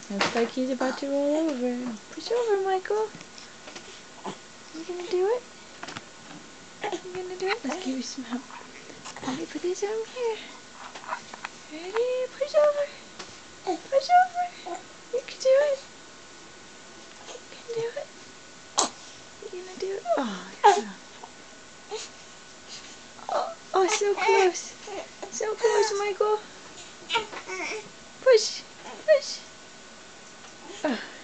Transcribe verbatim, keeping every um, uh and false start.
Looks like he's about to roll over. Push over, Michael. You gonna do it? You gonna do it? Let's give you some help. Let me put this over here. Ready? Push over. Push over. You can do it. You can do it. You gonna do it? Oh, yeah. Oh, oh, so close. So close, Michael. Push. Push. Oh.